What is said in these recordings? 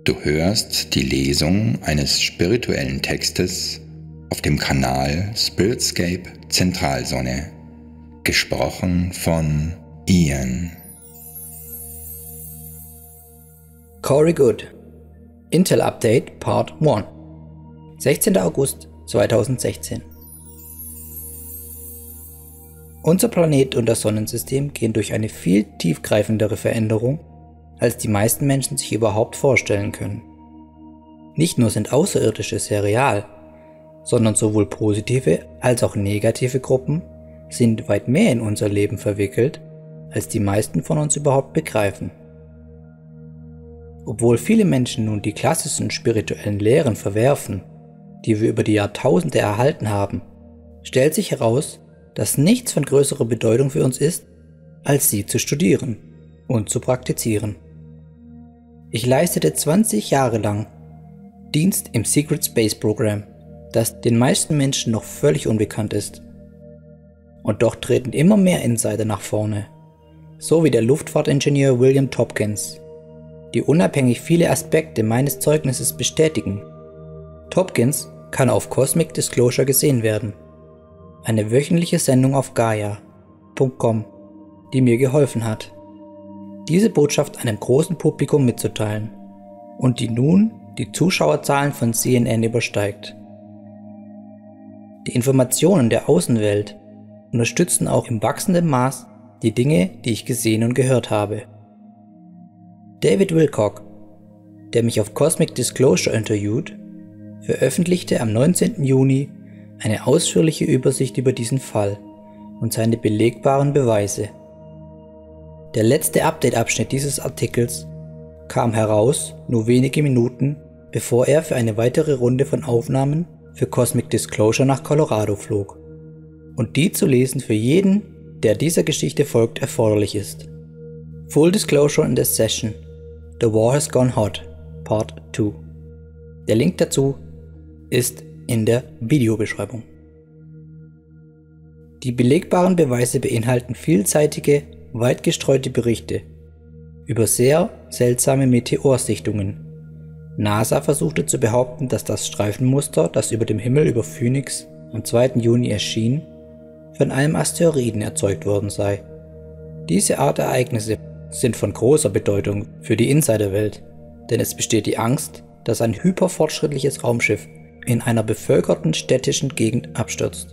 Du hörst die Lesung eines spirituellen Textes auf dem Kanal Spiritscape Zentralsonne, gesprochen von Ian. Corey Goode, Intel Update Part 1, 16. August 2016. Unser Planet und das Sonnensystem gehen durch eine viel tiefgreifendere Veränderung, als die meisten Menschen sich überhaupt vorstellen können. Nicht nur sind Außerirdische sehr real, sondern sowohl positive als auch negative Gruppen sind weit mehr in unser Leben verwickelt, als die meisten von uns überhaupt begreifen. Obwohl viele Menschen nun die klassischen spirituellen Lehren verwerfen, die wir über die Jahrtausende erhalten haben, stellt sich heraus, dass nichts von größerer Bedeutung für uns ist, als sie zu studieren und zu praktizieren. Ich leistete 20 Jahre lang Dienst im Secret Space Program, das den meisten Menschen noch völlig unbekannt ist. Und doch treten immer mehr Insider nach vorne, so wie der Luftfahrtingenieur William Tompkins, die unabhängig viele Aspekte meines Zeugnisses bestätigen. Tompkins kann auf Cosmic Disclosure gesehen werden, eine wöchentliche Sendung auf Gaia.com, die mir geholfen hat, diese Botschaft einem großen Publikum mitzuteilen und die nun die Zuschauerzahlen von CNN übersteigt. Die Informationen der Außenwelt unterstützen auch im wachsenden Maß die Dinge, die ich gesehen und gehört habe. David Wilcock, der mich auf Cosmic Disclosure interviewt, veröffentlichte am 19. Juni eine ausführliche Übersicht über diesen Fall und seine belegbaren Beweise. Der letzte Update-Abschnitt dieses Artikels kam heraus nur wenige Minuten, bevor er für eine weitere Runde von Aufnahmen für Cosmic Disclosure nach Colorado flog. Und die zu lesen für jeden, der dieser Geschichte folgt, erforderlich ist. Full Disclosure in this Session. The War Has Gone Hot, Part 2. Der Link dazu ist in der Videobeschreibung. Die belegbaren Beweise beinhalten vielseitige, weit gestreute Berichte über sehr seltsame Meteorsichtungen. NASA versuchte zu behaupten, dass das Streifenmuster, das über dem Himmel über Phoenix am 2. Juni erschien, von einem Asteroiden erzeugt worden sei. Diese Art Ereignisse sind von großer Bedeutung für die Insiderwelt, denn es besteht die Angst, dass ein hyperfortschrittliches Raumschiff in einer bevölkerten städtischen Gegend abstürzt.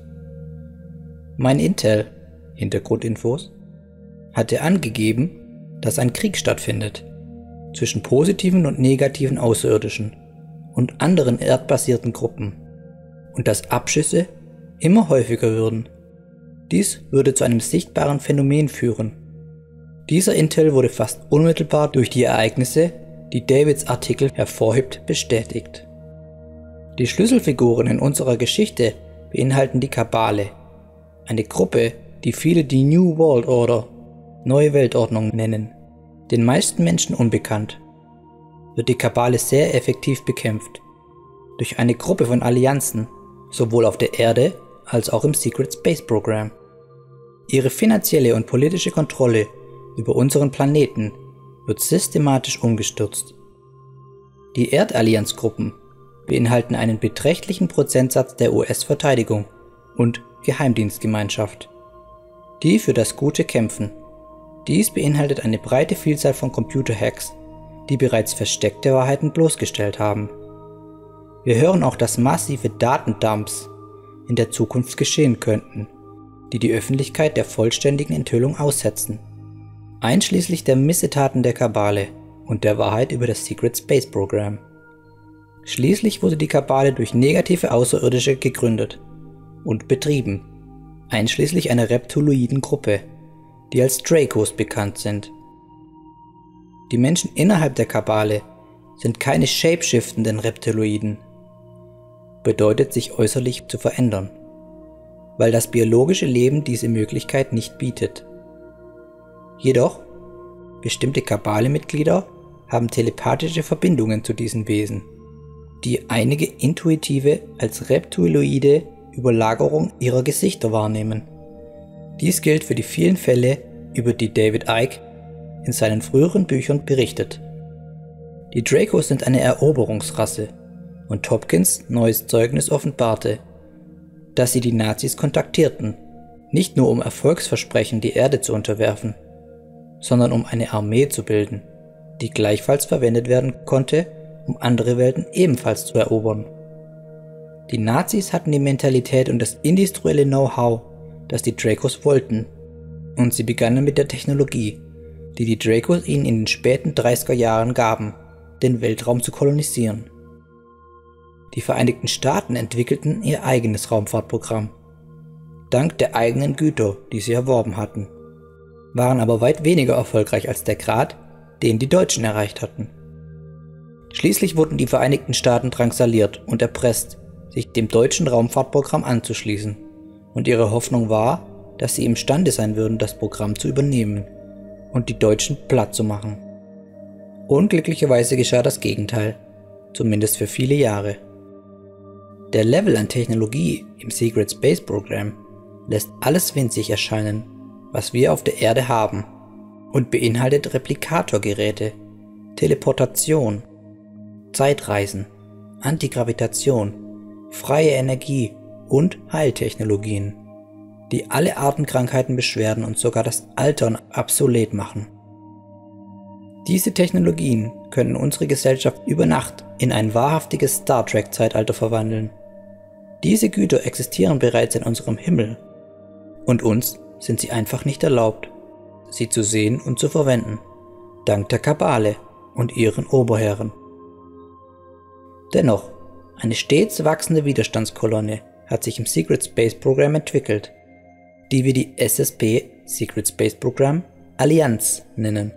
Mein Intel, Hintergrundinfos, hatte angegeben, dass ein Krieg stattfindet zwischen positiven und negativen Außerirdischen und anderen erdbasierten Gruppen und dass Abschüsse immer häufiger würden. Dies würde zu einem sichtbaren Phänomen führen. Dieser Intel wurde fast unmittelbar durch die Ereignisse, die Davids Artikel hervorhebt, bestätigt. Die Schlüsselfiguren in unserer Geschichte beinhalten die Kabale, eine Gruppe, die viele die New World Order, Neue Weltordnung nennen. Den meisten Menschen unbekannt, wird die Kabale sehr effektiv bekämpft. Durch eine Gruppe von Allianzen, sowohl auf der Erde als auch im Secret Space Program. Ihre finanzielle und politische Kontrolle über unseren Planeten wird systematisch umgestürzt. Die Erdallianzgruppen beinhalten einen beträchtlichen Prozentsatz der US-Verteidigung und Geheimdienstgemeinschaft, die für das Gute kämpfen. Dies beinhaltet eine breite Vielzahl von Computerhacks, die bereits versteckte Wahrheiten bloßgestellt haben. Wir hören auch, dass massive Datendumps in der Zukunft geschehen könnten, die die Öffentlichkeit der vollständigen Enthüllung aussetzen, einschließlich der Missetaten der Kabale und der Wahrheit über das Secret Space Program. Schließlich wurde die Kabale durch negative Außerirdische gegründet und betrieben, einschließlich einer reptiloiden Gruppe, die als Dracos bekannt sind. Die Menschen innerhalb der Kabale sind keine shapeshiftenden Reptiloiden, bedeutet sich äußerlich zu verändern, weil das biologische Leben diese Möglichkeit nicht bietet. Jedoch, bestimmte Kabale-Mitglieder haben telepathische Verbindungen zu diesen Wesen, die einige intuitive als reptiloide Überlagerung ihrer Gesichter wahrnehmen. Dies gilt für die vielen Fälle, über die David Icke in seinen früheren Büchern berichtet. Die Dracos sind eine Eroberungsrasse und Topkins neues Zeugnis offenbarte, dass sie die Nazis kontaktierten, nicht nur um Erfolgsversprechen die Erde zu unterwerfen, sondern um eine Armee zu bilden, die gleichfalls verwendet werden konnte, um andere Welten ebenfalls zu erobern. Die Nazis hatten die Mentalität und das industrielle Know-how, das die Dracos wollten, und sie begannen mit der Technologie, die die Dracos ihnen in den späten 30er Jahren gaben, den Weltraum zu kolonisieren. Die Vereinigten Staaten entwickelten ihr eigenes Raumfahrtprogramm, dank der eigenen Güter, die sie erworben hatten, waren aber weit weniger erfolgreich als der Grad, den die Deutschen erreicht hatten. Schließlich wurden die Vereinigten Staaten drangsaliert und erpresst, sich dem deutschen Raumfahrtprogramm anzuschließen, und ihre Hoffnung war, dass sie imstande sein würden, das Programm zu übernehmen und die Deutschen platt zu machen. Unglücklicherweise geschah das Gegenteil, zumindest für viele Jahre. Der Level an Technologie im Secret Space Program lässt alles winzig erscheinen, was wir auf der Erde haben, und beinhaltet Replikatorgeräte, Teleportation, Zeitreisen, Antigravitation, freie Energie und Heiltechnologien, die alle Arten Krankheiten beschwerden und sogar das Altern obsolet machen. Diese Technologien können unsere Gesellschaft über Nacht in ein wahrhaftiges Star Trek-Zeitalter verwandeln. Diese Güter existieren bereits in unserem Himmel, und uns sind sie einfach nicht erlaubt, sie zu sehen und zu verwenden, dank der Kabale und ihren Oberherren. Dennoch, eine stets wachsende Widerstandskolonne hat sich im Secret Space Program entwickelt, die wir die SSP Secret Space Program Allianz nennen.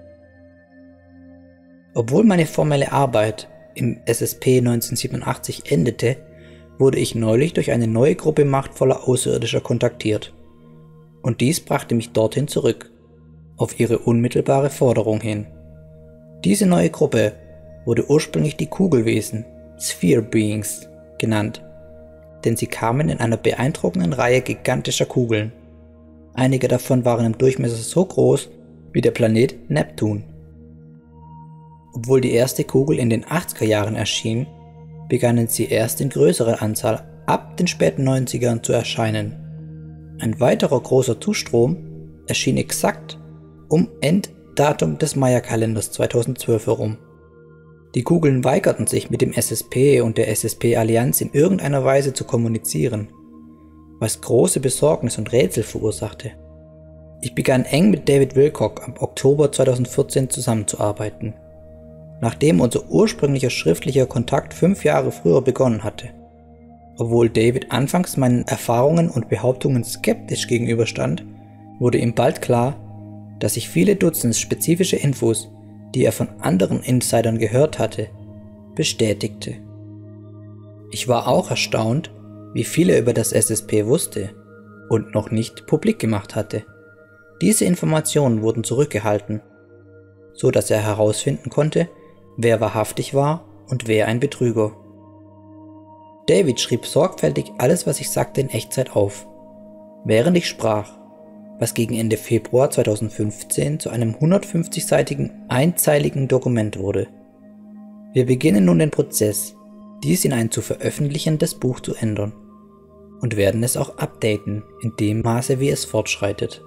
Obwohl meine formelle Arbeit im SSP 1987 endete, wurde ich neulich durch eine neue Gruppe machtvoller Außerirdischer kontaktiert. Und dies brachte mich dorthin zurück, auf ihre unmittelbare Forderung hin. Diese neue Gruppe wurde ursprünglich die Kugelwesen, Sphere Beings, genannt, denn sie kamen in einer beeindruckenden Reihe gigantischer Kugeln. Einige davon waren im Durchmesser so groß wie der Planet Neptun. Obwohl die erste Kugel in den 80er Jahren erschien, begannen sie erst in größerer Anzahl ab den späten 90ern zu erscheinen. Ein weiterer großer Zustrom erschien exakt um Enddatum des Maya-Kalenders 2012 herum. Die Kugeln weigerten sich mit dem SSP und der SSP-Allianz in irgendeiner Weise zu kommunizieren, was große Besorgnis und Rätsel verursachte. Ich begann eng mit David Wilcock ab Oktober 2014 zusammenzuarbeiten, nachdem unser ursprünglicher schriftlicher Kontakt 5 Jahre früher begonnen hatte. Obwohl David anfangs meinen Erfahrungen und Behauptungen skeptisch gegenüberstand, wurde ihm bald klar, dass ich viele Dutzend spezifische Infos, die er von anderen Insidern gehört hatte, bestätigte. Ich war auch erstaunt, wie viel er über das SSP wusste und noch nicht publik gemacht hatte. Diese Informationen wurden zurückgehalten, so dass er herausfinden konnte, wer wahrhaftig war und wer ein Betrüger. David schrieb sorgfältig alles, was ich sagte, in Echtzeit auf, während ich sprach, was gegen Ende Februar 2015 zu einem 150-seitigen, einzeiligen Dokument wurde. Wir beginnen nun den Prozess, dies in ein zu veröffentlichendes Buch zu ändern, und werden es auch updaten, in dem Maße, wie es fortschreitet.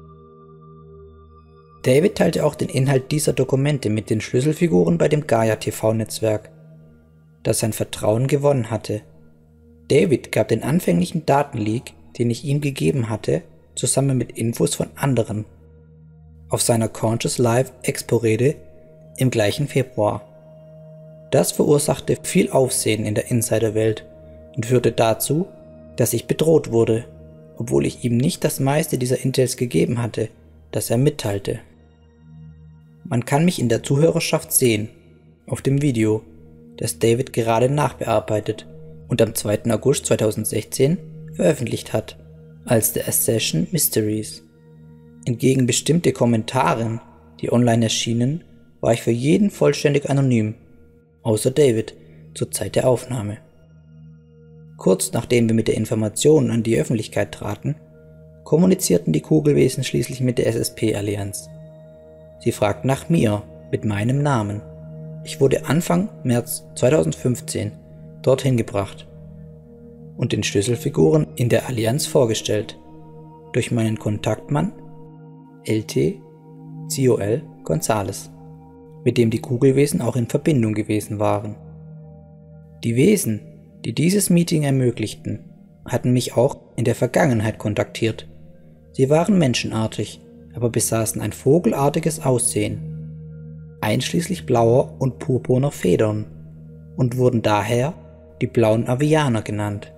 David teilte auch den Inhalt dieser Dokumente mit den Schlüsselfiguren bei dem Gaia-TV-Netzwerk, das sein Vertrauen gewonnen hatte. David gab den anfänglichen Datenleak, den ich ihm gegeben hatte, zusammen mit Infos von anderen, auf seiner Conscious Live Expo-Rede im gleichen Februar. Das verursachte viel Aufsehen in der Insiderwelt und führte dazu, dass ich bedroht wurde, obwohl ich ihm nicht das meiste dieser Intels gegeben hatte, das er mitteilte. Man kann mich in der Zuhörerschaft sehen, auf dem Video, das David gerade nachbearbeitet und am 2. August 2016 veröffentlicht hat, als The Accession Mysteries. Entgegen bestimmte Kommentaren, die online erschienen, war ich für jeden vollständig anonym, außer David, zur Zeit der Aufnahme. Kurz nachdem wir mit der Information an die Öffentlichkeit traten, kommunizierten die Kugelwesen schließlich mit der SSP-Allianz. Sie fragten nach mir, mit meinem Namen. Ich wurde Anfang März 2015 dorthin gebracht und den Schlüsselfiguren in der Allianz vorgestellt, durch meinen Kontaktmann LT Ciol González, mit dem die Kugelwesen auch in Verbindung gewesen waren. Die Wesen, die dieses Meeting ermöglichten, hatten mich auch in der Vergangenheit kontaktiert. Sie waren menschenartig, aber besaßen ein vogelartiges Aussehen, einschließlich blauer und purpurner Federn, und wurden daher die blauen Avianer genannt.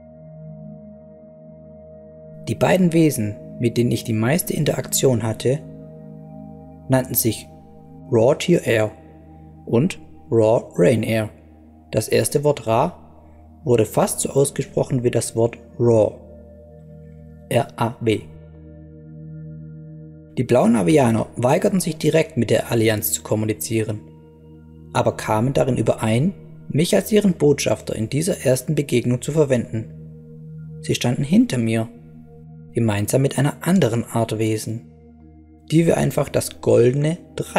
Die beiden Wesen, mit denen ich die meiste Interaktion hatte, nannten sich Raw Tear Air und Raw Rain Air. Das erste Wort Ra wurde fast so ausgesprochen wie das Wort Raw. R-A-W. Die blauen Avianer weigerten sich direkt mit der Allianz zu kommunizieren, aber kamen darin überein, mich als ihren Botschafter in dieser ersten Begegnung zu verwenden. Sie standen hinter mir, gemeinsam mit einer anderen Art Wesen, die wir einfach das goldene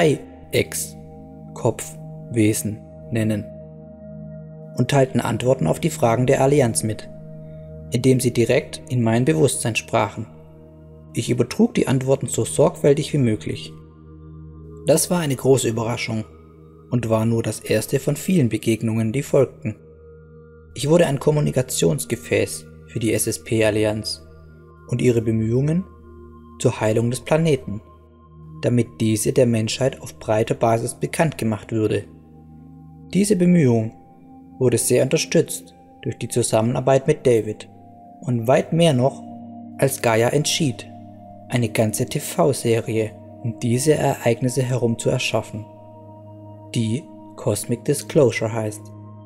Dreieckskopfwesen nennen, und teilten Antworten auf die Fragen der Allianz mit, indem sie direkt in mein Bewusstsein sprachen. Ich übertrug die Antworten so sorgfältig wie möglich. Das war eine große Überraschung und war nur das erste von vielen Begegnungen, die folgten. Ich wurde ein Kommunikationsgefäß für die SSP-Allianz und ihre Bemühungen zur Heilung des Planeten, damit diese der Menschheit auf breiter Basis bekannt gemacht würde. Diese Bemühung wurde sehr unterstützt durch die Zusammenarbeit mit David und weit mehr noch, als Gaia entschied, eine ganze TV-Serie um diese Ereignisse herum zu erschaffen, die Cosmic Disclosure heißt.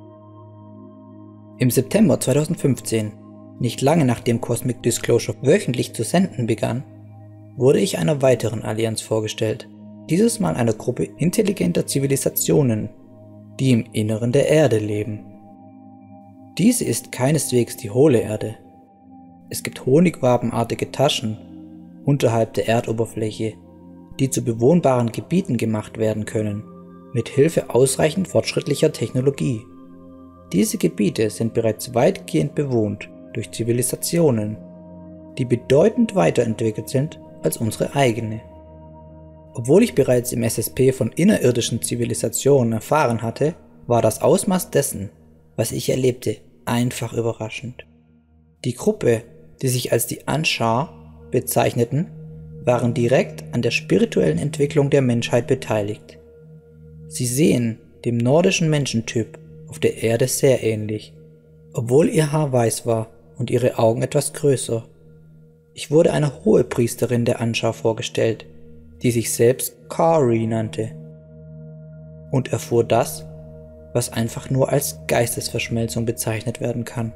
Im September 2015, nicht lange nachdem Cosmic Disclosure wöchentlich zu senden begann, wurde ich einer weiteren Allianz vorgestellt, dieses Mal einer Gruppe intelligenter Zivilisationen, die im Inneren der Erde leben. Diese ist keineswegs die hohle Erde. Es gibt honigwabenartige Taschen unterhalb der Erdoberfläche, die zu bewohnbaren Gebieten gemacht werden können, mit Hilfe ausreichend fortschrittlicher Technologie. Diese Gebiete sind bereits weitgehend bewohnt durch Zivilisationen, die bedeutend weiterentwickelt sind als unsere eigene. Obwohl ich bereits im SSP von innerirdischen Zivilisationen erfahren hatte, war das Ausmaß dessen, was ich erlebte, einfach überraschend. Die Gruppe, die sich als die Anshar bezeichneten, waren direkt an der spirituellen Entwicklung der Menschheit beteiligt. Sie sehen dem nordischen Menschentyp auf der Erde sehr ähnlich, obwohl ihr Haar weiß war und ihre Augen etwas größer. Ich wurde einer Hohepriesterin der Anshar vorgestellt, die sich selbst Kari nannte, und erfuhr das, was einfach nur als Geistesverschmelzung bezeichnet werden kann.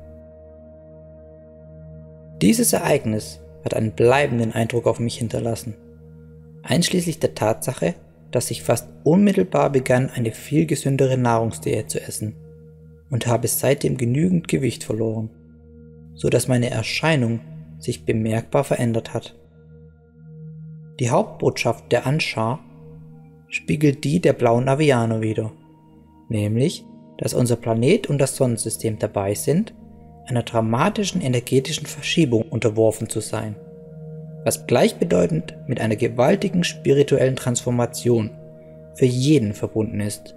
Dieses Ereignis hat einen bleibenden Eindruck auf mich hinterlassen, einschließlich der Tatsache, dass ich fast unmittelbar begann, eine viel gesündere Nahrungsdiät zu essen und habe seitdem genügend Gewicht verloren, so dass meine Erscheinung sich bemerkbar verändert hat. Die Hauptbotschaft der Anshar spiegelt die der blauen Avianer wider, nämlich, dass unser Planet und das Sonnensystem dabei sind, einer dramatischen energetischen Verschiebung unterworfen zu sein, was gleichbedeutend mit einer gewaltigen spirituellen Transformation für jeden verbunden ist.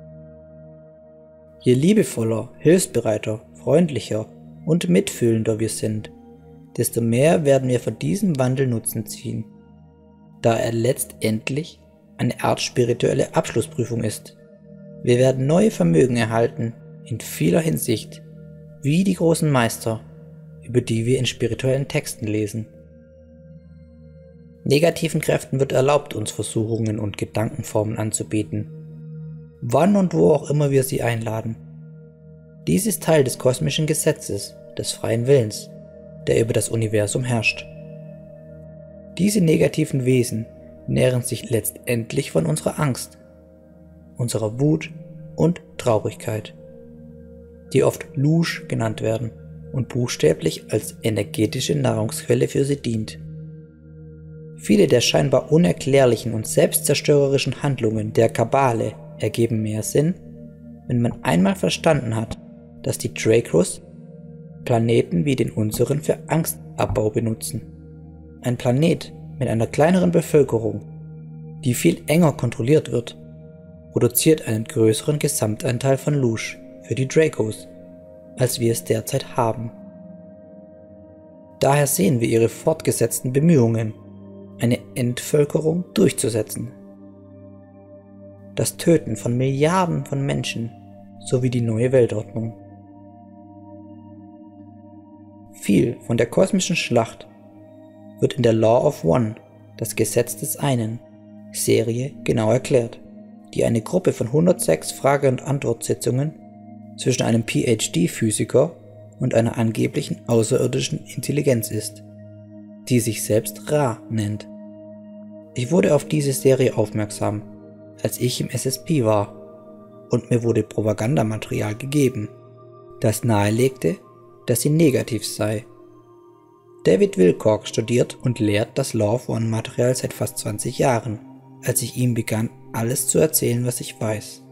Je liebevoller, hilfsbereiter, freundlicher und mitfühlender wir sind, desto mehr werden wir von diesem Wandel Nutzen ziehen, da er letztendlich eine Art spirituelle Abschlussprüfung ist. Wir werden neue Vermögen erhalten, in vieler Hinsicht, wie die großen Meister, über die wir in spirituellen Texten lesen. Negativen Kräften wird erlaubt, uns Versuchungen und Gedankenformen anzubieten, wann und wo auch immer wir sie einladen. Dies ist Teil des kosmischen Gesetzes, des freien Willens, der über das Universum herrscht. Diese negativen Wesen nähren sich letztendlich von unserer Angst, unserer Wut und Traurigkeit, die oft Lush genannt werden und buchstäblich als energetische Nahrungsquelle für sie dient. Viele der scheinbar unerklärlichen und selbstzerstörerischen Handlungen der Kabale ergeben mehr Sinn, wenn man einmal verstanden hat, dass die Dracos Planeten wie den unseren für Angstabbau benutzen. Ein Planet mit einer kleineren Bevölkerung, die viel enger kontrolliert wird, produziert einen größeren Gesamtanteil von Lush für die Dracos, als wir es derzeit haben. Daher sehen wir ihre fortgesetzten Bemühungen, eine Entvölkerung durchzusetzen. Das Töten von Milliarden von Menschen sowie die neue Weltordnung. Viel von der kosmischen Schlacht wird in der Law of One, das Gesetz des einen, Serie genau erklärt, die eine Gruppe von 106 Frage- und Antwortsitzungen zwischen einem PhD-Physiker und einer angeblichen außerirdischen Intelligenz ist, die sich selbst Ra nennt. Ich wurde auf diese Serie aufmerksam, als ich im SSP war, und mir wurde Propagandamaterial gegeben, das nahelegte, dass sie negativ sei. David Wilcock studiert und lehrt das Law of One Material seit fast 20 Jahren, als ich ihm begann, alles zu erzählen, was ich weiß.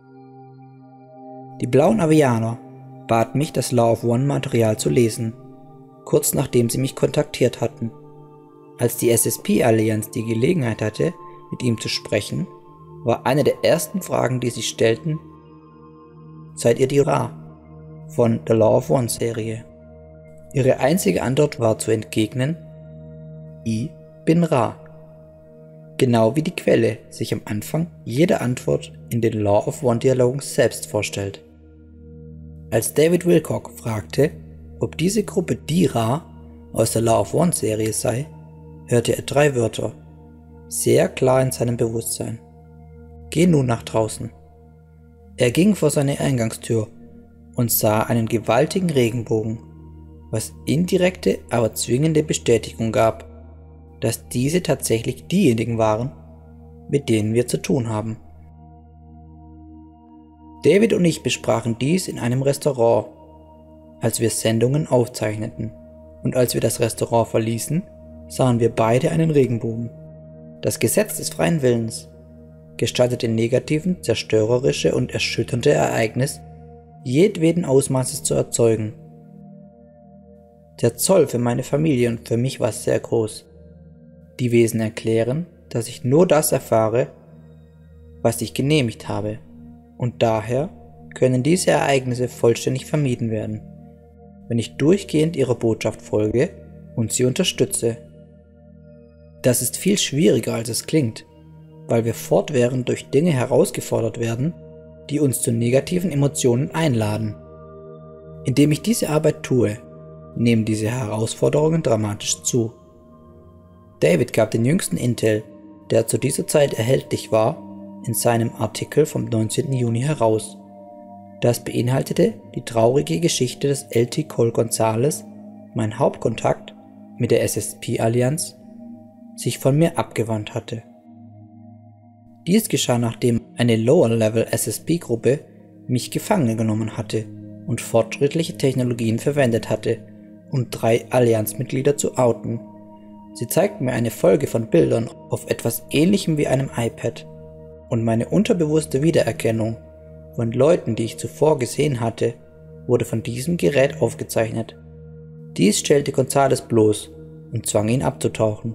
Die blauen Avianer bat mich, das Law of One Material zu lesen, kurz nachdem sie mich kontaktiert hatten. Als die SSP-Allianz die Gelegenheit hatte, mit ihm zu sprechen, war eine der ersten Fragen, die sie stellten: Seid ihr die Ra von The Law of One Serie? Ihre einzige Antwort war zu entgegnen: Ich bin Ra. Genau wie die Quelle sich am Anfang jeder Antwort in den Law of One Dialogen selbst vorstellt. Als David Wilcock fragte, ob diese Gruppe die Ra aus der Law of One Serie sei, hörte er 3 Wörter, sehr klar in seinem Bewusstsein. Geh nun nach draußen. Er ging vor seine Eingangstür und sah einen gewaltigen Regenbogen, was indirekte, aber zwingende Bestätigung gab, dass diese tatsächlich diejenigen waren, mit denen wir zu tun haben. David und ich besprachen dies in einem Restaurant, als wir Sendungen aufzeichneten, und als wir das Restaurant verließen, sahen wir beide einen Regenbogen. Das Gesetz des freien Willens gestattet den negativen, zerstörerische und erschütternde Ereignis jedweden Ausmaßes zu erzeugen. Der Zoll für meine Familie und für mich war sehr groß. Die Wesen erklären, dass ich nur das erfahre, was ich genehmigt habe, und daher können diese Ereignisse vollständig vermieden werden, wenn ich durchgehend ihrer Botschaft folge und sie unterstütze. Das ist viel schwieriger, als es klingt, weil wir fortwährend durch Dinge herausgefordert werden, die uns zu negativen Emotionen einladen. Indem ich diese Arbeit tue, nehmen diese Herausforderungen dramatisch zu. David gab den jüngsten Intel, der zu dieser Zeit erhältlich war, in seinem Artikel vom 19. Juni heraus. Das beinhaltete die traurige Geschichte, dass LT Cole Gonzalez, mein Hauptkontakt mit der SSP-Allianz, sich von mir abgewandt hatte. Dies geschah, nachdem eine Lower-Level SSP-Gruppe mich gefangen genommen hatte und fortschrittliche Technologien verwendet hatte, um 3 Allianzmitglieder zu outen. Sie zeigten mir eine Folge von Bildern auf etwas Ähnlichem wie einem iPad, und meine unterbewusste Wiedererkennung von Leuten, die ich zuvor gesehen hatte, wurde von diesem Gerät aufgezeichnet. Dies stellte Gonzalez bloß und zwang ihn abzutauchen.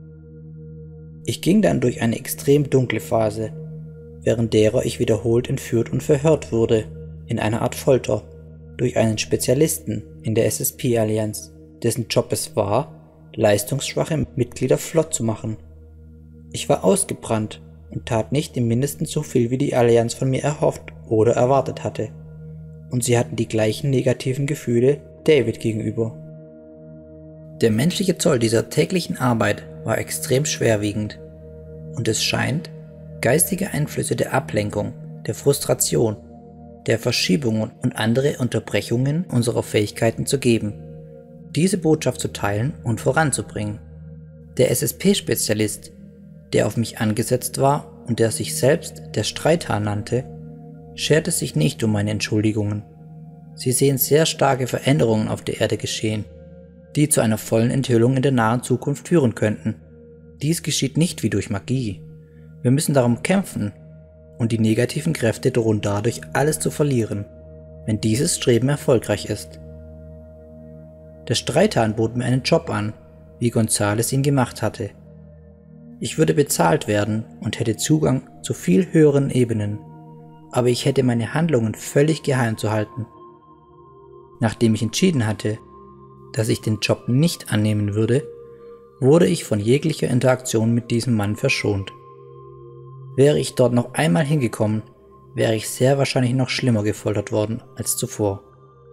Ich ging dann durch eine extrem dunkle Phase, während derer ich wiederholt entführt und verhört wurde, in einer Art Folter, durch einen Spezialisten in der SSP-Allianz, dessen Job es war, leistungsschwache Mitglieder flott zu machen. Ich war ausgebrannt und tat nicht im Mindesten so viel, wie die Allianz von mir erhofft oder erwartet hatte, und sie hatten die gleichen negativen Gefühle David gegenüber. Der menschliche Zoll dieser täglichen Arbeit war extrem schwerwiegend, und es scheint, geistige Einflüsse der Ablenkung, der Frustration, der Verschiebungen und andere Unterbrechungen unserer Fähigkeiten zu geben, diese Botschaft zu teilen und voranzubringen. Der SSP-Spezialist, der auf mich angesetzt war und der sich selbst der Streithahn nannte, scherte sich nicht um meine Entschuldigungen. Sie sehen sehr starke Veränderungen auf der Erde geschehen, die zu einer vollen Enthüllung in der nahen Zukunft führen könnten. Dies geschieht nicht wie durch Magie. Wir müssen darum kämpfen und die negativen Kräfte drohen dadurch alles zu verlieren, wenn dieses Streben erfolgreich ist. Der Streithahn bot mir einen Job an, wie Gonzales ihn gemacht hatte. Ich würde bezahlt werden und hätte Zugang zu viel höheren Ebenen, aber ich hätte meine Handlungen völlig geheim zu halten. Nachdem ich entschieden hatte, dass ich den Job nicht annehmen würde, wurde ich von jeglicher Interaktion mit diesem Mann verschont. Wäre ich dort noch einmal hingekommen, wäre ich sehr wahrscheinlich noch schlimmer gefoltert worden als zuvor.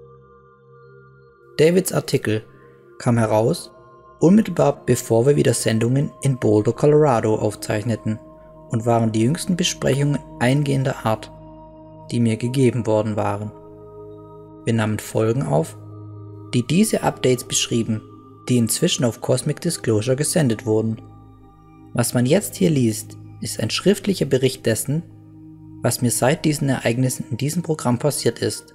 Davids Artikel kam heraus, unmittelbar bevor wir wieder Sendungen in Boulder, Colorado aufzeichneten und waren die jüngsten Besprechungen eingehender Art, die mir gegeben worden waren. Wir nahmen Folgen auf, die diese Updates beschrieben, die inzwischen auf Cosmic Disclosure gesendet wurden. Was man jetzt hier liest, ist ein schriftlicher Bericht dessen, was mir seit diesen Ereignissen in diesem Programm passiert ist.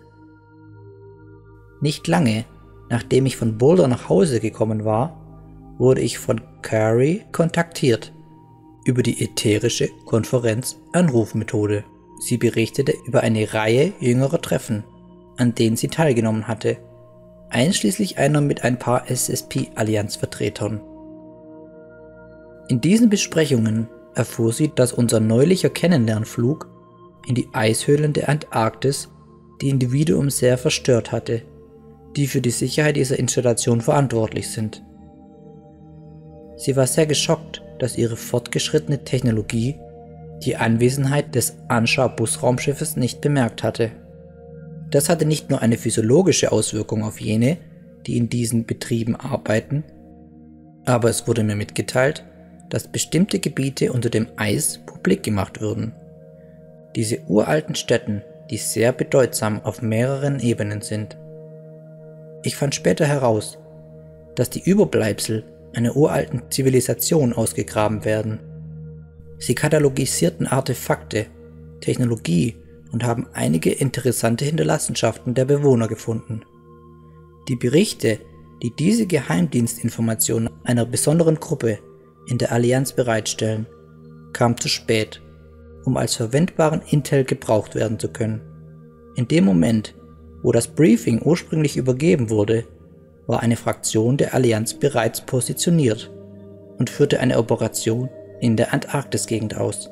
Nicht lange, nachdem ich von Boulder nach Hause gekommen war, wurde ich von Carrie kontaktiert über die ätherische Konferenz-Anrufmethode. Sie berichtete über eine Reihe jüngerer Treffen, an denen sie teilgenommen hatte, einschließlich einer mit ein paar SSP-Allianz-Vertretern. In diesen Besprechungen erfuhr sie, dass unser neulicher Kennenlernflug in die Eishöhlen der Antarktis die Individuen sehr verstört hatte, die für die Sicherheit dieser Installation verantwortlich sind. Sie war sehr geschockt, dass ihre fortgeschrittene Technologie die Anwesenheit des Ansha-Busraumschiffes nicht bemerkt hatte. Das hatte nicht nur eine physiologische Auswirkung auf jene, die in diesen Betrieben arbeiten, aber es wurde mir mitgeteilt, dass bestimmte Gebiete unter dem Eis publik gemacht würden. Diese uralten Stätten, die sehr bedeutsam auf mehreren Ebenen sind. Ich fand später heraus, dass die Überbleibsel einer uralten Zivilisation ausgegraben werden. Sie katalogisierten Artefakte, Technologie und haben einige interessante Hinterlassenschaften der Bewohner gefunden. Die Berichte, die diese Geheimdienstinformationen einer besonderen Gruppe in der Allianz bereitstellen, kamen zu spät, um als verwendbaren Intel gebraucht werden zu können. In dem Moment, wo das Briefing ursprünglich übergeben wurde, war eine Fraktion der Allianz bereits positioniert und führte eine Operation in der Antarktisgegend aus.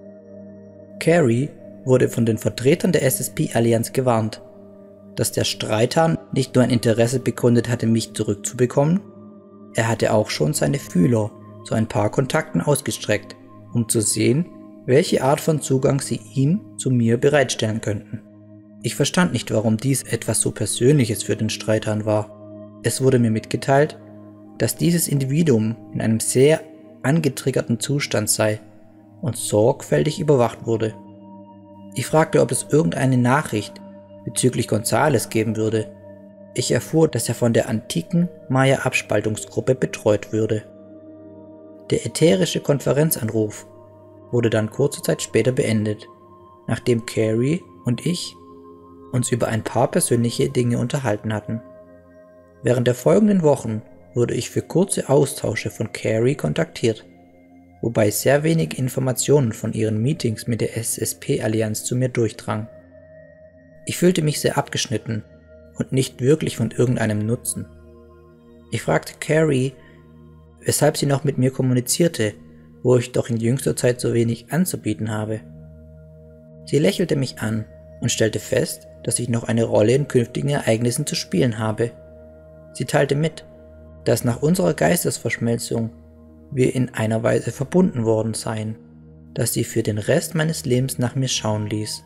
Carrie wurde von den Vertretern der SSP-Allianz gewarnt, dass der Streithahn nicht nur ein Interesse bekundet hatte, mich zurückzubekommen, er hatte auch schon seine Fühler zu ein paar Kontakten ausgestreckt, um zu sehen, welche Art von Zugang sie ihm zu mir bereitstellen könnten. Ich verstand nicht, warum dies etwas so Persönliches für den Streithahn war. Es wurde mir mitgeteilt, dass dieses Individuum in einem sehr angetriggerten Zustand sei und sorgfältig überwacht wurde. Ich fragte, ob es irgendeine Nachricht bezüglich Gonzales geben würde. Ich erfuhr, dass er von der antiken Maya-Abspaltungsgruppe betreut würde. Der ätherische Konferenzanruf wurde dann kurze Zeit später beendet, nachdem Carrie und ich uns über ein paar persönliche Dinge unterhalten hatten. Während der folgenden Wochen wurde ich für kurze Austausche von Carrie kontaktiert, wobei sehr wenige Informationen von ihren Meetings mit der SSP-Allianz zu mir durchdrang. Ich fühlte mich sehr abgeschnitten und nicht wirklich von irgendeinem Nutzen. Ich fragte Carrie, weshalb sie noch mit mir kommunizierte, wo ich doch in jüngster Zeit so wenig anzubieten habe. Sie lächelte mich an und stellte fest, dass ich noch eine Rolle in künftigen Ereignissen zu spielen habe. Sie teilte mit, dass nach unserer Geistesverschmelzung wir in einer Weise verbunden worden seien, dass sie für den Rest meines Lebens nach mir schauen ließ.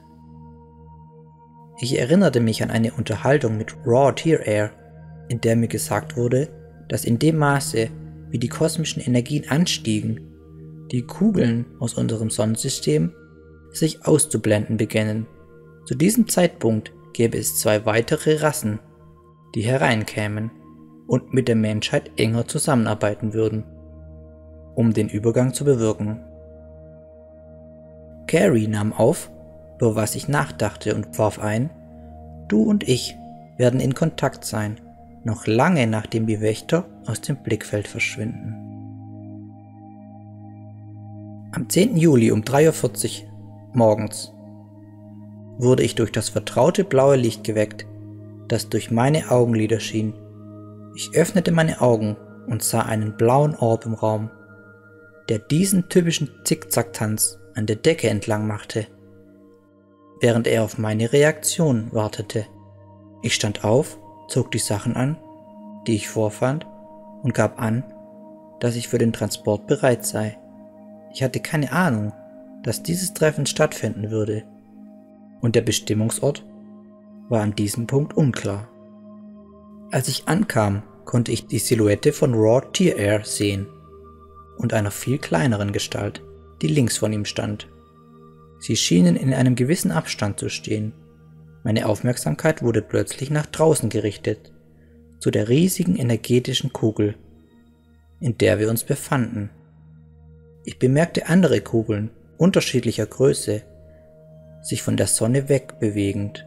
Ich erinnerte mich an eine Unterhaltung mit Raw Tier Air, in der mir gesagt wurde, dass in dem Maße, wie die kosmischen Energien anstiegen, die Kugeln aus unserem Sonnensystem sich auszublenden beginnen. Zu diesem Zeitpunkt gäbe es 2 weitere Rassen, die hereinkämen und mit der Menschheit enger zusammenarbeiten würden, um den Übergang zu bewirken. Carrie nahm auf, über was ich nachdachte und warf ein, du und ich werden in Kontakt sein, noch lange nachdem die Wächter aus dem Blickfeld verschwinden. Am 10. Juli um 3:40 Uhr Morgens wurde ich durch das vertraute blaue Licht geweckt, das durch meine Augenlider schien. Ich öffnete meine Augen und sah einen blauen Orb im Raum, der diesen typischen Zickzack-Tanz an der Decke entlang machte, während er auf meine Reaktion wartete. Ich stand auf, zog die Sachen an, die ich vorfand, und gab an, dass ich für den Transport bereit sei. Ich hatte keine Ahnung, dass dieses Treffen stattfinden würde, und der Bestimmungsort war an diesem Punkt unklar. Als ich ankam, konnte ich die Silhouette von Raw Tier Air sehen und einer viel kleineren Gestalt, die links von ihm stand. Sie schienen in einem gewissen Abstand zu stehen. Meine Aufmerksamkeit wurde plötzlich nach draußen gerichtet, zu der riesigen energetischen Kugel, in der wir uns befanden. Ich bemerkte andere Kugeln unterschiedlicher Größe, sich von der Sonne wegbewegend.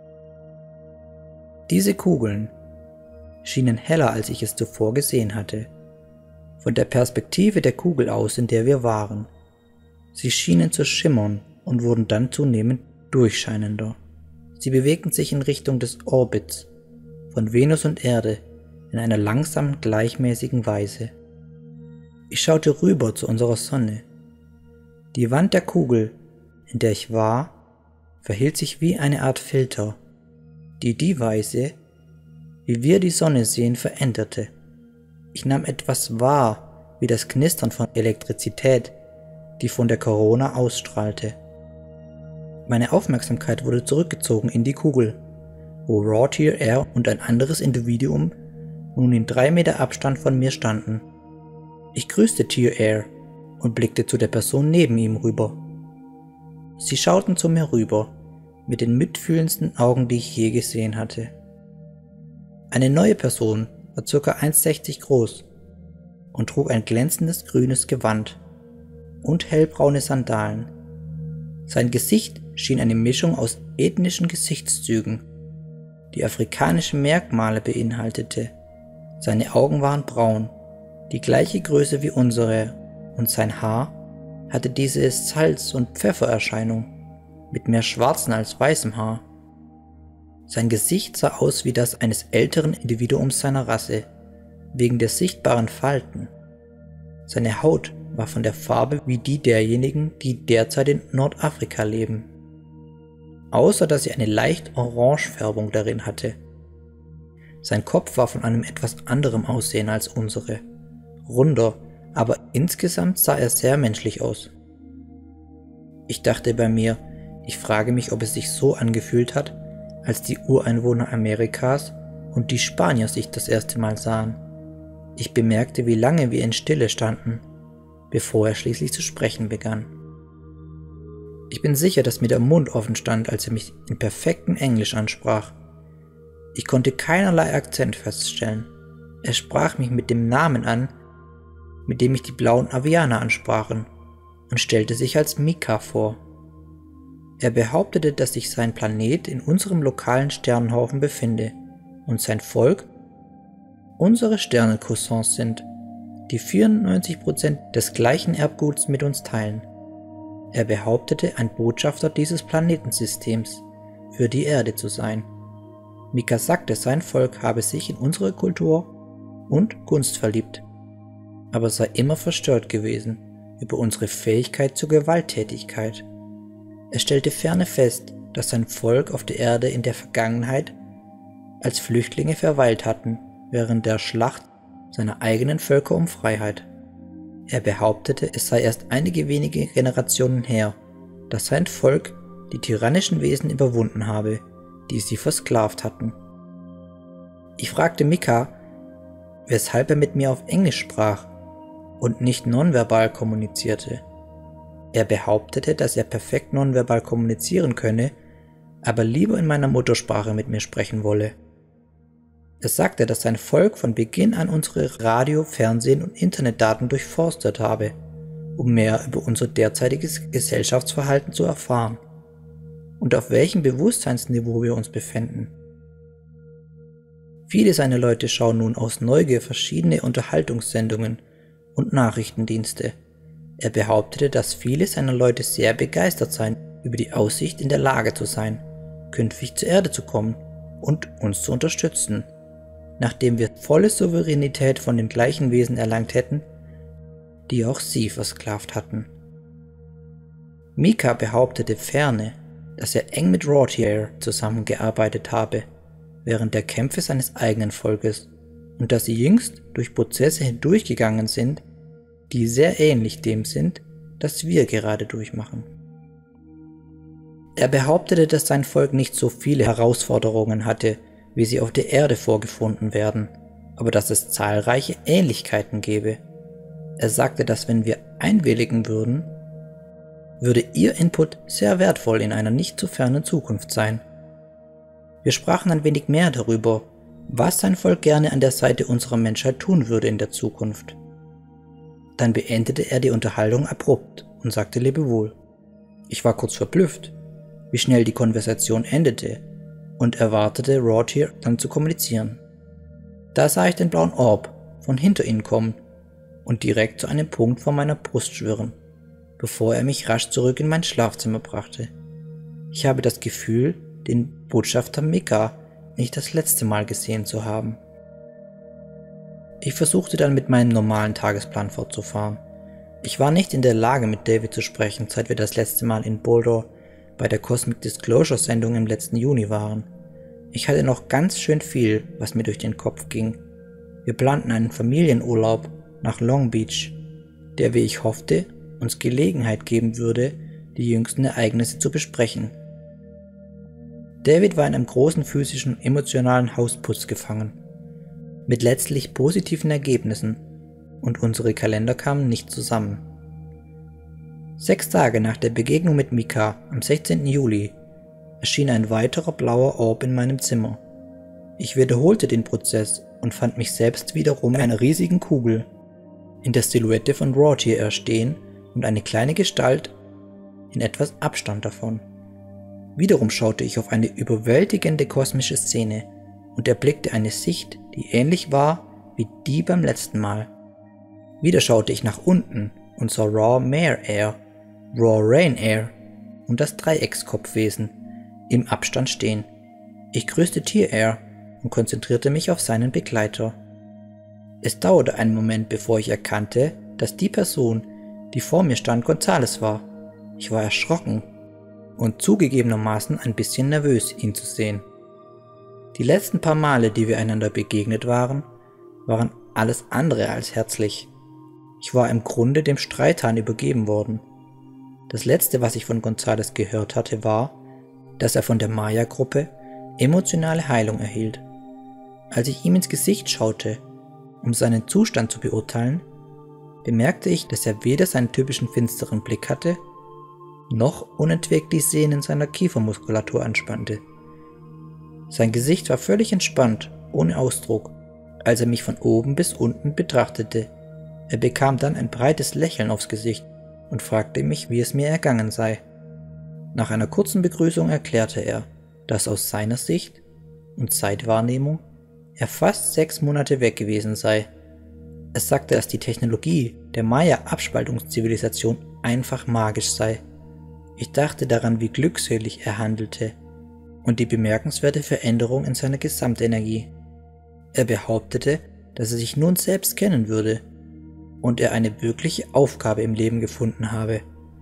Diese Kugeln schienen heller, als ich es zuvor gesehen hatte, von der Perspektive der Kugel aus, in der wir waren. Sie schienen zu schimmern und wurden dann zunehmend durchscheinender. Sie bewegten sich in Richtung des Orbits von Venus und Erde in einer langsamen, gleichmäßigen Weise. Ich schaute rüber zu unserer Sonne. Die Wand der Kugel, in der ich war, verhielt sich wie eine Art Filter, die die Weise, wie wir die Sonne sehen, veränderte. Ich nahm etwas wahr, wie das Knistern von Elektrizität, die von der Corona ausstrahlte. Meine Aufmerksamkeit wurde zurückgezogen in die Kugel, wo Raw Tier Air und ein anderes Individuum nun in 3 Meter Abstand von mir standen. Ich grüßte Tier Air und blickte zu der Person neben ihm rüber. Sie schauten zu mir rüber, mit den mitfühlendsten Augen, die ich je gesehen hatte. Eine neue Person war ca. 1,60 groß und trug ein glänzendes grünes Gewand und hellbraune Sandalen. Sein Gesicht schien eine Mischung aus ethnischen Gesichtszügen, die afrikanische Merkmale beinhaltete. Seine Augen waren braun, die gleiche Größe wie unsere, und sein Haar hatte diese Salz- und Pfeffererscheinung, mit mehr schwarzem als weißem Haar. Sein Gesicht sah aus wie das eines älteren Individuums seiner Rasse, wegen der sichtbaren Falten. Seine Haut war von der Farbe wie die derjenigen, die derzeit in Nordafrika leben, außer dass sie eine leicht Orangefärbung darin hatte. Sein Kopf war von einem etwas anderem Aussehen als unsere, runder, aber insgesamt sah er sehr menschlich aus. Ich dachte bei mir, ich frage mich, ob es sich so angefühlt hat, als die Ureinwohner Amerikas und die Spanier sich das erste Mal sahen. Ich bemerkte, wie lange wir in Stille standen, bevor er schließlich zu sprechen begann. Ich bin sicher, dass mir der Mund offen stand, als er mich in perfektem Englisch ansprach. Ich konnte keinerlei Akzent feststellen. Er sprach mich mit dem Namen an, mit dem mich die blauen Avianer ansprachen, und stellte sich als Mika vor. Er behauptete, dass sich sein Planet in unserem lokalen Sternenhaufen befinde und sein Volk unsere Sternencousins sind, die 94% des gleichen Erbguts mit uns teilen. Er behauptete, ein Botschafter dieses Planetensystems für die Erde zu sein. Mika sagte, sein Volk habe sich in unsere Kultur und Kunst verliebt, aber sei immer verstört gewesen über unsere Fähigkeit zur Gewalttätigkeit. Er stellte ferner fest, dass sein Volk auf der Erde in der Vergangenheit als Flüchtlinge verweilt hatten während der Schlacht seiner eigenen Völker um Freiheit. Er behauptete, es sei erst einige wenige Generationen her, dass sein Volk die tyrannischen Wesen überwunden habe, die sie versklavt hatten. Ich fragte Mika, weshalb er mit mir auf Englisch sprach und nicht nonverbal kommunizierte. Er behauptete, dass er perfekt nonverbal kommunizieren könne, aber lieber in meiner Muttersprache mit mir sprechen wolle. Er sagte, dass sein Volk von Beginn an unsere Radio-, Fernsehen- und Internetdaten durchforstet habe, um mehr über unser derzeitiges Gesellschaftsverhalten zu erfahren und auf welchem Bewusstseinsniveau wir uns befinden. Viele seiner Leute schauen nun aus Neugier verschiedene Unterhaltungssendungen und Nachrichtendienste. Er behauptete, dass viele seiner Leute sehr begeistert seien über die Aussicht in der Lage zu sein, künftig zur Erde zu kommen und uns zu unterstützen, nachdem wir volle Souveränität von den gleichen Wesen erlangt hätten, die auch sie versklavt hatten. Mika behauptete ferner, dass er eng mit Rothier zusammengearbeitet habe, während der Kämpfe seines eigenen Volkes, und dass sie jüngst durch Prozesse hindurchgegangen sind, die sehr ähnlich dem sind, das wir gerade durchmachen. Er behauptete, dass sein Volk nicht so viele Herausforderungen hatte, wie sie auf der Erde vorgefunden werden, aber dass es zahlreiche Ähnlichkeiten gäbe. Er sagte, dass wenn wir einwilligen würden, würde ihr Input sehr wertvoll in einer nicht zu fernen Zukunft sein. Wir sprachen ein wenig mehr darüber, was sein Volk gerne an der Seite unserer Menschheit tun würde in der Zukunft. Dann beendete er die Unterhaltung abrupt und sagte Lebewohl. Ich war kurz verblüfft, wie schnell die Konversation endete, und erwartete Rothier dann zu kommunizieren. Da sah ich den blauen Orb von hinter ihnen kommen und direkt zu einem Punkt vor meiner Brust schwirren, bevor er mich rasch zurück in mein Schlafzimmer brachte. Ich habe das Gefühl, den Botschafter Mika nicht das letzte Mal gesehen zu haben. Ich versuchte dann mit meinem normalen Tagesplan fortzufahren. Ich war nicht in der Lage, mit David zu sprechen, seit wir das letzte Mal in Boulder bei der Cosmic Disclosure Sendung im letzten Juni waren. Ich hatte noch ganz schön viel, was mir durch den Kopf ging. Wir planten einen Familienurlaub nach Long Beach, der, wie ich hoffte, uns Gelegenheit geben würde, die jüngsten Ereignisse zu besprechen. David war in einem großen physischen und emotionalen Hausputz gefangen, mit letztlich positiven Ergebnissen, und unsere Kalender kamen nicht zusammen. 6 Tage nach der Begegnung mit Mika am 16. Juli erschien ein weiterer blauer Orb in meinem Zimmer. Ich wiederholte den Prozess und fand mich selbst wiederum in einer riesigen Kugel, in der Silhouette von Rothier stehen und eine kleine Gestalt in etwas Abstand davon. Wiederum schaute ich auf eine überwältigende kosmische Szene und erblickte eine Sicht, die ähnlich war wie die beim letzten Mal. Wieder schaute ich nach unten und sah Raw Mare Air, Raw Rain Air und das Dreieckskopfwesen im Abstand stehen. Ich grüßte Tier Air und konzentrierte mich auf seinen Begleiter. Es dauerte einen Moment, bevor ich erkannte, dass die Person, die vor mir stand, Gonzales war. Ich war erschrocken und zugegebenermaßen ein bisschen nervös, ihn zu sehen. Die letzten paar Male, die wir einander begegnet waren, waren alles andere als herzlich. Ich war im Grunde dem Streithahn übergeben worden. Das letzte, was ich von Gonzales gehört hatte, war, dass er von der Maya-Gruppe emotionale Heilung erhielt. Als ich ihm ins Gesicht schaute, um seinen Zustand zu beurteilen, bemerkte ich, dass er weder seinen typischen finsteren Blick hatte, noch unentwegt die Sehnen seiner Kiefermuskulatur anspannte. Sein Gesicht war völlig entspannt, ohne Ausdruck, als er mich von oben bis unten betrachtete. Er bekam dann ein breites Lächeln aufs Gesicht und fragte mich, wie es mir ergangen sei. Nach einer kurzen Begrüßung erklärte er, dass aus seiner Sicht und Zeitwahrnehmung er fast 6 Monate weg gewesen sei. Er sagte, dass die Technologie der Maya-Abspaltungszivilisation einfach magisch sei. Ich dachte daran, wie glückselig er handelte und die bemerkenswerte Veränderung in seiner Gesamtenergie. Er behauptete, dass er sich nun selbst kennen würde und er eine wirkliche Aufgabe im Leben gefunden habe.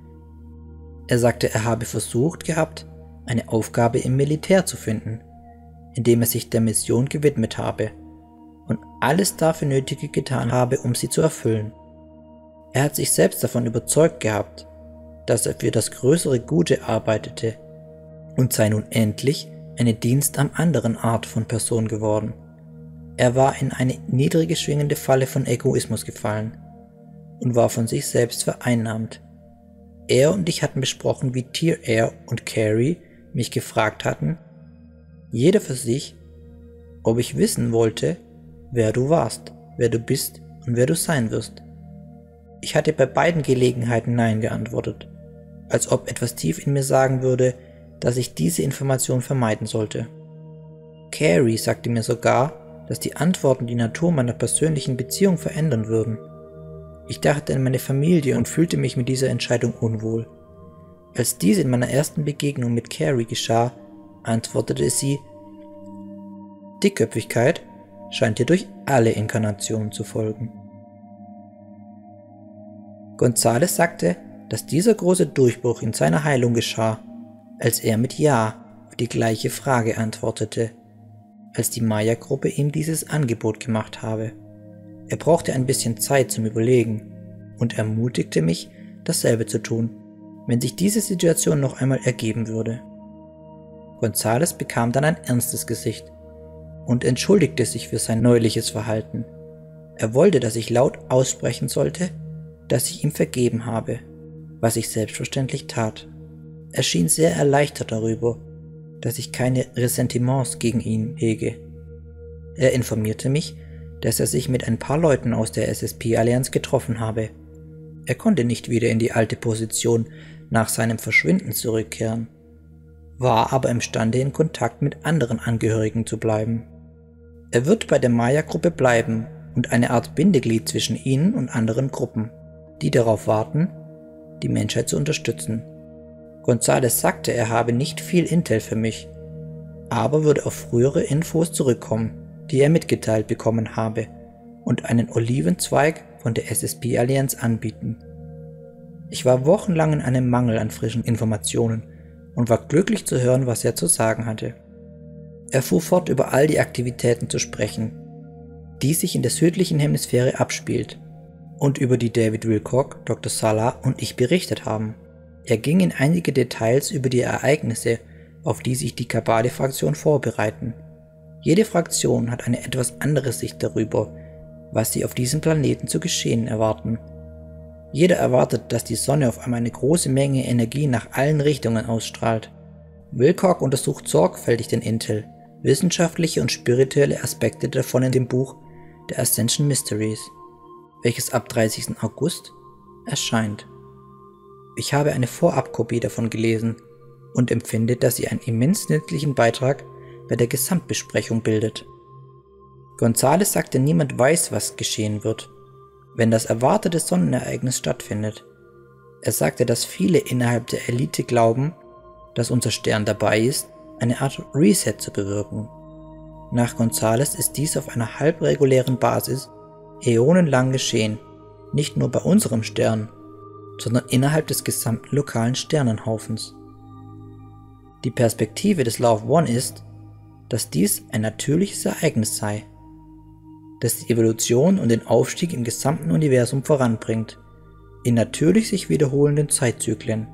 Er sagte, er habe versucht gehabt, eine Aufgabe im Militär zu finden, indem er sich der Mission gewidmet habe und alles dafür Nötige getan habe, um sie zu erfüllen. Er hat sich selbst davon überzeugt gehabt, dass er für das größere Gute arbeitete und sei nun endlich eine Dienst am anderen Art von Person geworden. Er war in eine niedrige schwingende Falle von Egoismus gefallen und war von sich selbst vereinnahmt. Er und ich hatten besprochen, wie Tier Air und Carrie mich gefragt hatten, jeder für sich, ob ich wissen wollte, wer du warst, wer du bist und wer du sein wirst. Ich hatte bei beiden Gelegenheiten Nein geantwortet, als ob etwas tief in mir sagen würde, dass ich diese Information vermeiden sollte. Carrie sagte mir sogar, dass die Antworten die Natur meiner persönlichen Beziehung verändern würden. Ich dachte an meine Familie und fühlte mich mit dieser Entscheidung unwohl. Als dies in meiner ersten Begegnung mit Carrie geschah, antwortete sie: Dickköpfigkeit scheint dir durch alle Inkarnationen zu folgen. González sagte, dass dieser große Durchbruch in seiner Heilung geschah, als er mit Ja auf die gleiche Frage antwortete, als die Maya-Gruppe ihm dieses Angebot gemacht habe. Er brauchte ein bisschen Zeit zum Überlegen und ermutigte mich, dasselbe zu tun, wenn sich diese Situation noch einmal ergeben würde. González bekam dann ein ernstes Gesicht und entschuldigte sich für sein neuliches Verhalten. Er wollte, dass ich laut aussprechen sollte, dass ich ihm vergeben habe, was ich selbstverständlich tat. Er schien sehr erleichtert darüber, dass ich keine Ressentiments gegen ihn hege. Er informierte mich, dass er sich mit ein paar Leuten aus der SSP-Allianz getroffen habe. Er konnte nicht wieder in die alte Position nach seinem Verschwinden zurückkehren, war aber imstande, in Kontakt mit anderen Angehörigen zu bleiben. Er wird bei der Maya-Gruppe bleiben und eine Art Bindeglied zwischen ihnen und anderen Gruppen, die darauf warten, die Menschheit zu unterstützen. González sagte, er habe nicht viel Intel für mich, aber würde auf frühere Infos zurückkommen, die er mitgeteilt bekommen habe, und einen Olivenzweig von der SSP-Allianz anbieten. Ich war wochenlang in einem Mangel an frischen Informationen und war glücklich zu hören, was er zu sagen hatte. Er fuhr fort, über all die Aktivitäten zu sprechen, die sich in der südlichen Hemisphäre abspielt, und über die David Wilcock, Dr. Salah und ich berichtet haben. Er ging in einige Details über die Ereignisse, auf die sich die Kabale-Fraktion vorbereiten. Jede Fraktion hat eine etwas andere Sicht darüber, was sie auf diesem Planeten zu geschehen erwarten. Jeder erwartet, dass die Sonne auf einmal eine große Menge Energie nach allen Richtungen ausstrahlt. Wilcock untersucht sorgfältig den Intel, wissenschaftliche und spirituelle Aspekte davon in dem Buch The Ascension Mysteries, welches ab 30. August erscheint. Ich habe eine Vorabkopie davon gelesen und empfinde, dass sie einen immens nützlichen Beitrag bei der Gesamtbesprechung bildet. González sagte, niemand weiß, was geschehen wird, wenn das erwartete Sonnenereignis stattfindet. Er sagte, dass viele innerhalb der Elite glauben, dass unser Stern dabei ist, eine Art Reset zu bewirken. Nach González ist dies auf einer halbregulären Basis äonenlang geschehen, nicht nur bei unserem Stern, sondern innerhalb des gesamten lokalen Sternenhaufens. Die Perspektive des Love One ist, dass dies ein natürliches Ereignis sei, das die Evolution und den Aufstieg im gesamten Universum voranbringt, in natürlich sich wiederholenden Zeitzyklen.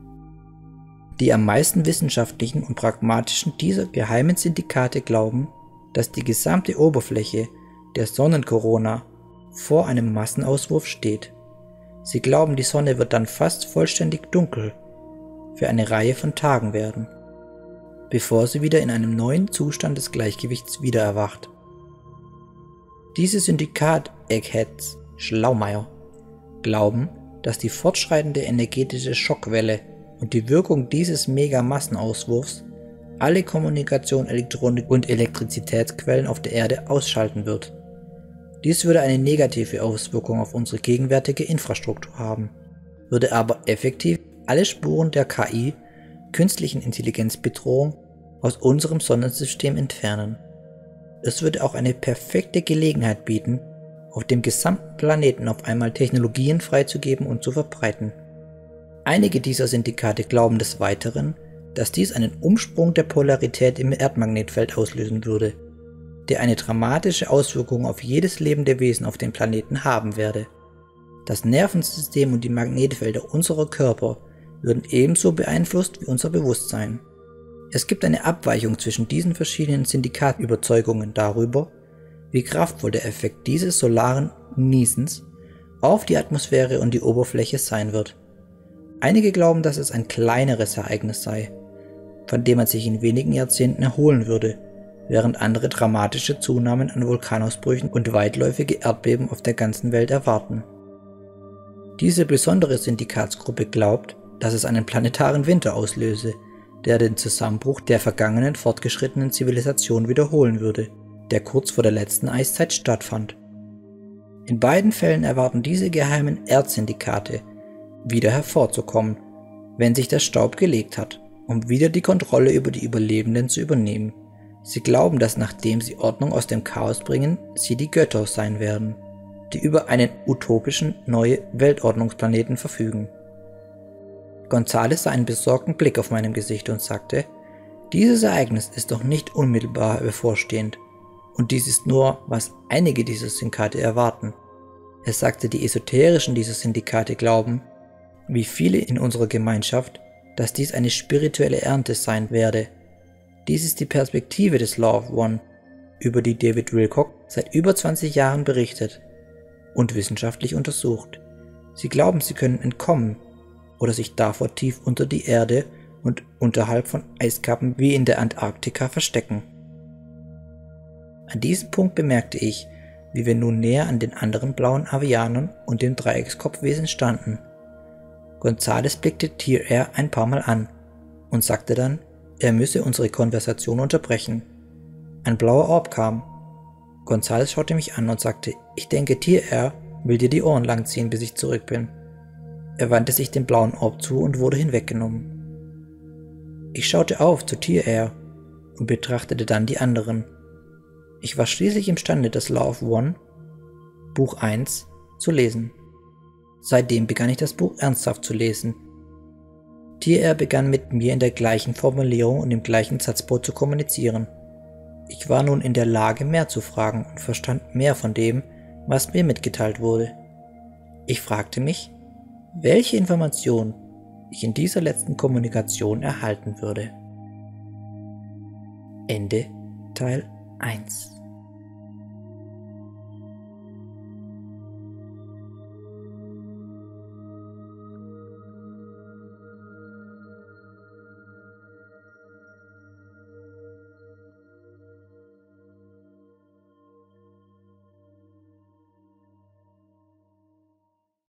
Die am meisten wissenschaftlichen und pragmatischen dieser geheimen Syndikate glauben, dass die gesamte Oberfläche der Sonnenkorona vor einem Massenauswurf steht. Sie glauben, die Sonne wird dann fast vollständig dunkel für eine Reihe von Tagen werden, bevor sie wieder in einem neuen Zustand des Gleichgewichts wiedererwacht. Diese Syndikat-Eggheads, Schlaumeier, glauben, dass die fortschreitende energetische Schockwelle und die Wirkung dieses Mega-Massenauswurfs alle Kommunikation, Elektronik und Elektrizitätsquellen auf der Erde ausschalten wird. Dies würde eine negative Auswirkung auf unsere gegenwärtige Infrastruktur haben, würde aber effektiv alle Spuren der KI, künstlichen Intelligenzbedrohung, aus unserem Sonnensystem entfernen. Es würde auch eine perfekte Gelegenheit bieten, auf dem gesamten Planeten auf einmal Technologien freizugeben und zu verbreiten. Einige dieser Syndikate glauben des Weiteren, dass dies einen Umsprung der Polarität im Erdmagnetfeld auslösen würde, der eine dramatische Auswirkung auf jedes lebende Wesen auf dem Planeten haben werde. Das Nervensystem und die Magnetfelder unserer Körper würden ebenso beeinflusst wie unser Bewusstsein. Es gibt eine Abweichung zwischen diesen verschiedenen Syndikatüberzeugungen darüber, wie kraftvoll der Effekt dieses solaren Niesens auf die Atmosphäre und die Oberfläche sein wird. Einige glauben, dass es ein kleineres Ereignis sei, von dem man sich in wenigen Jahrzehnten erholen würde, während andere dramatische Zunahmen an Vulkanausbrüchen und weitläufige Erdbeben auf der ganzen Welt erwarten. Diese besondere Syndikatsgruppe glaubt, dass es einen planetaren Winter auslöse, der den Zusammenbruch der vergangenen fortgeschrittenen Zivilisation wiederholen würde, der kurz vor der letzten Eiszeit stattfand. In beiden Fällen erwarten diese geheimen Erdsyndikate, wieder hervorzukommen, wenn sich der Staub gelegt hat, um wieder die Kontrolle über die Überlebenden zu übernehmen. Sie glauben, dass nachdem sie Ordnung aus dem Chaos bringen, sie die Götter sein werden, die über einen utopischen neuen Weltordnungsplaneten verfügen. Gonzales sah einen besorgten Blick auf meinem Gesicht und sagte, dieses Ereignis ist doch nicht unmittelbar bevorstehend. Und dies ist nur, was einige dieser Syndikate erwarten. Er sagte, die Esoterischen dieser Syndikate glauben, wie viele in unserer Gemeinschaft, dass dies eine spirituelle Ernte sein werde. Dies ist die Perspektive des Law of One, über die David Wilcock seit über 20 Jahren berichtet und wissenschaftlich untersucht. Sie glauben, sie können entkommen oder sich davor tief unter die Erde und unterhalb von Eiskappen wie in der Antarktika verstecken. An diesem Punkt bemerkte ich, wie wir nun näher an den anderen blauen Avianern und dem Dreieckskopfwesen standen. Gonzales blickte Tier Air ein paar Mal an und sagte dann, er müsse unsere Konversation unterbrechen. Ein blauer Orb kam. Gonzales schaute mich an und sagte, ich denke, Tier Air will dir die Ohren langziehen, bis ich zurück bin. Er wandte sich dem blauen Orb zu und wurde hinweggenommen. Ich schaute auf zu Tier Air und betrachtete dann die anderen. Ich war schließlich imstande, das Law of One, Buch 1, zu lesen. Seitdem begann ich das Buch ernsthaft zu lesen. Tier Air begann mit mir in der gleichen Formulierung und im gleichen Satzbau zu kommunizieren. Ich war nun in der Lage, mehr zu fragen und verstand mehr von dem, was mir mitgeteilt wurde. Ich fragte mich, welche Information ich in dieser letzten Kommunikation erhalten würde. Ende Teil 1.